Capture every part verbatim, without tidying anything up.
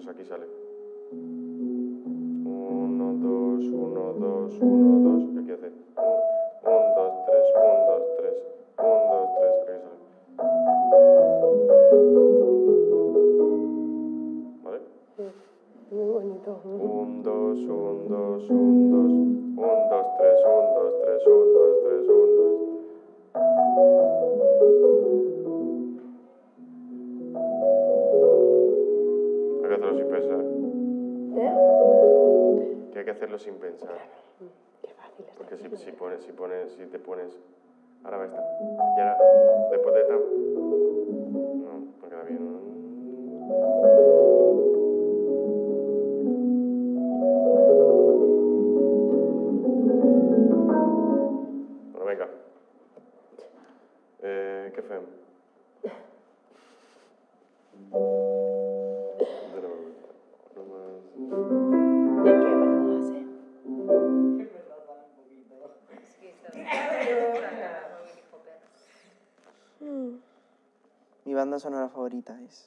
pues aquí sale. uno, dos, uno, dos, uno, dos. Y aquí hace uno, dos, tres, uno, dos, tres, uno, dos, tres. Aquí sale. ¿Vale? Muy bonito. uno, dos, uno, dos, uno, dos. uno, dos, tres, uno, dos, tres, uno, dos, tres, uno, dos. Hay que hacerlo sin pensar. ¿Eh? Que hay que hacerlo sin pensar. Qué fácil es. Porque si, si pones, si pones, si te pones... Ahora va esta. Y ahora, después de esta... No, no queda bien. Bueno, venga. Eh, què fem? De nuevo. Nomás... ¿Y qué vamos a hacer? Mi banda sonora favorita es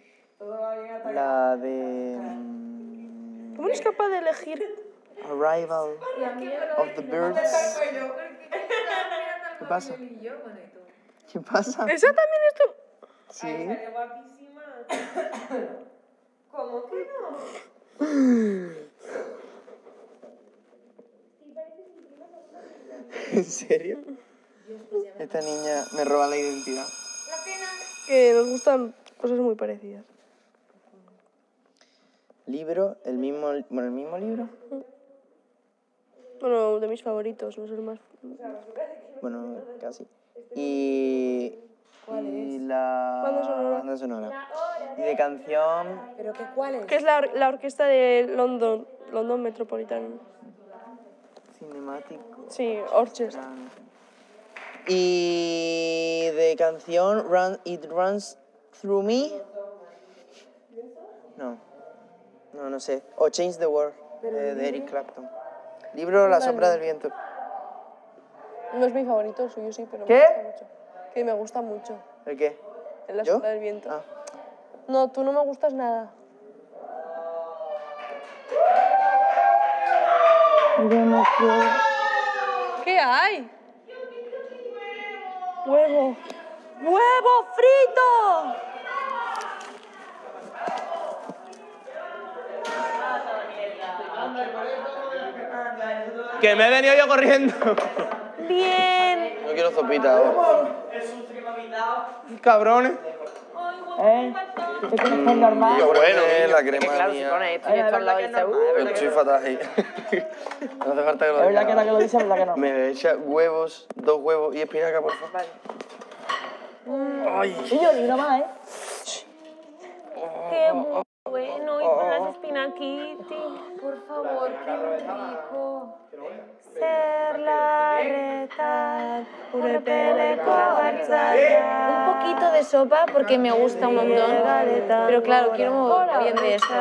la de um, ¿Cómo eres capaz de elegir? Arrival of the Birds. ¿Qué pasa? ¿Qué pasa? ¿Esa también es tu...? Sí. Guapísima. ¿Cómo que no? ¿En serio? Esta niña me roba la identidad. Que nos gustan cosas muy parecidas. Libro, el mismo, bueno, el mismo libro. Bueno, de mis favoritos, no es el más... Bueno, casi. Y, y la Banda sonora. banda sonora. Y de canción, ¿Pero qué cuál es? Que es la, or- la orquesta de London, London Metropolitan. cinemático. Sí, Orchestra. Y de canción, Run, It Runs Through Me. No, no, no sé. O Change the World, de, de Eric Clapton. Libro La sombra del viento. No es mi favorito, el suyo sí, pero ¿Qué? me gusta mucho. Que me gusta mucho. ¿El qué? En la ¿Yo? sombra del viento. Ah. No, tú no me gustas nada. ¿Qué hay? Huevo. ¡Huevo frito! ¡Que me he venido yo corriendo! Bien. No quiero sopita ahora. Cabrones. ¿Eh? ¿Qué tienes que normal? Qué bueno, la crema Claro, si mía. pone esto y esto al lado y dice, uh, Yo estoy fatal ahí. No hace falta que lo Es verdad diga. que la que lo dice, es verdad que no. Me echa huevos, dos huevos y espinaca, por favor. Ay. Y yo ni una más, ¿eh? qué bueno, y con las espinaquitas. Por favor, qué rico. Ser la reta, urepeleko hartzaia. Un poquito de sopa porque me gusta un montón. Pero claro, quiero bien de esto.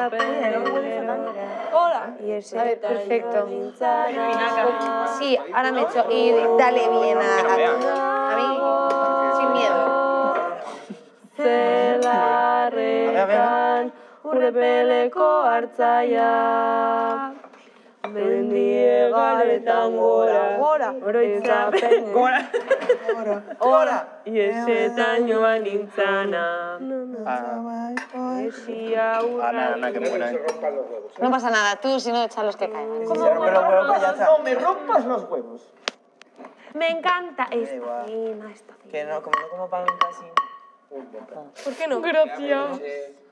Hola. A ver, perfecto. Sí, ahora me echo. Y dale bien a, a, a mí, sin miedo. Zelarretan urepeleko hartzaia. Mendie galetan gora, gora, oroitzapen gora, gora, iesetan joan nintzana. Esia Ana, Ana, que buena, ¿eh? No pasa nada, tú si no echas los que caen. Si se rompen los huevos, pues ya está. No me rompas los huevos. Me encanta Da esta igual. cena, esta cena. Que no, como no como pan casi. ¿Por qué no? Gracias. Eh,